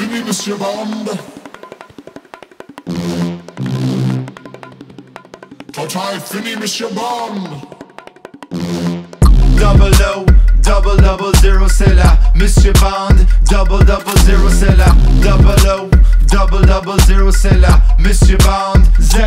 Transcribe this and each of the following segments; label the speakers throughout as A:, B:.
A: fini, Monsieur Bond. Total fini, Monsieur Bond.
B: Double O, double 0, c'est là, Monsieur Bond. Double 0, c'est là, double O, double 0, c'est là, Monsieur Bond.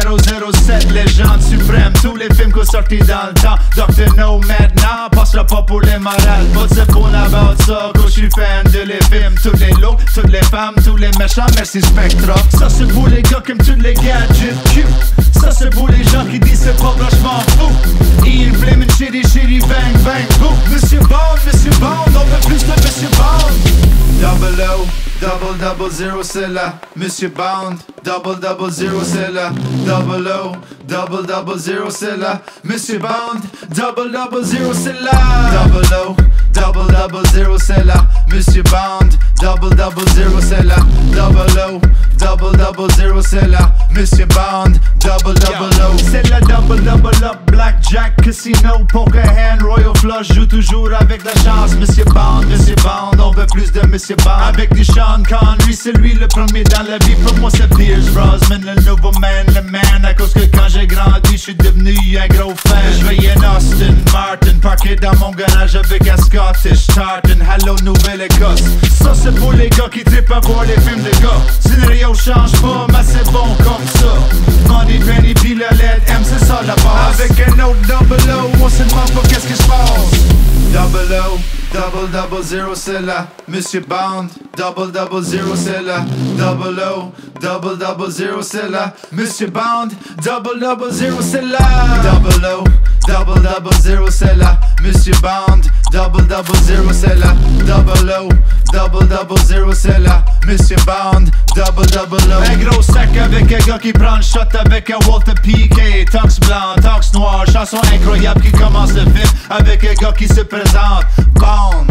B: 007, légende suprême, tous les films qu'on sortis dans le temps. Dr. No maintenant, passera pas pour les malades. Pas de ce qu'on about ça, que je suis fan de les films. Tous les looks, toutes les femmes, tous les méchants, merci Spectra. Ça c'est pour les gars comme tous les gadgets cute. Ça c'est pour les gens qui disent c'est pas franchement fou. Il flamin' shitty bang bang boom. Monsieur Bond, on veut plus de Monsieur Bond. Double O, double 0, c'est là, Monsieur Bond. Double 0, c'est là, double O, double 0, c'est là, Monsieur Bond. Double 0, c'est là, double O, double 0, c'est là, Monsieur Bond. Double 0, c'est là, double O, double 0, c'est là, Monsieur Bond. Double O, c'est la double up, blackjack, casino, poker hand, royal flush, joue toujours avec la chance. Monsieur Bond, on veut plus de Monsieur Bond. Avec du Sean Connery, c'est lui le premier dans la vie. Pour moi c'est Pierce Brosnan, le nouveau man, le man. À cause que quand j'ai grandi, je suis devenu un gros fan. Je veillais Austin Martin, parqué dans mon garage avec un Scottish tartan. Hello Nouvelle-Écosse. Ça c'est pour les gars qui trippent à voir les films de gars. Scénario change pas, mais c'est bon comme ça. Money, penny, pis le LED, M c'est ça la base. Avec un autre double O, on se demande pas qu'est-ce qui se passe. Double O, double 0, c'est là, Monsieur Bond. Double 0, c'est là, double O, double 0, c'est là, Monsieur Bond. Double 0, c'est là, double O, double 0, c'est là, Monsieur Bond. Double 0, c'est là, double O, double 0, c'est là, Monsieur Bond. Double O. Un gros sac avec un gars qui prend le shot avec un Walter PK. Tox blanc, tox noir, chanson incroyable qui commence le film avec un gars qui se présente. Bond,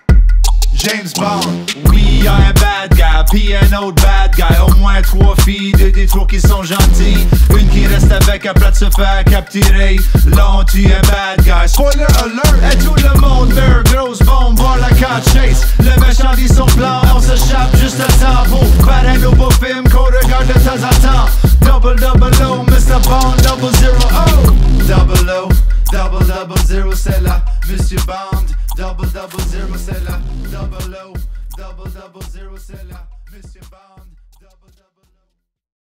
B: James Bond. Oui, y'a un bad guy, pis un autre bad guy. Au moins 3 filles de Détroit qui sont gentilles. Une qui reste avec après de se faire capturer. L'on tue un bad guy. Spoiler alert! Et tout le monde meurt. Grosse bombe, voir la car chase. Le méchant dit son plan, on s'échappe juste à temps pour faire un nouveau film qu'on regarde de temps en temps. Double O, Mr. Bond, double 0 O. Double O, double 0, c'est là, Monsieur Bond. Double 0, c'est là, double O, double 0, c'est là, Monsieur Bond.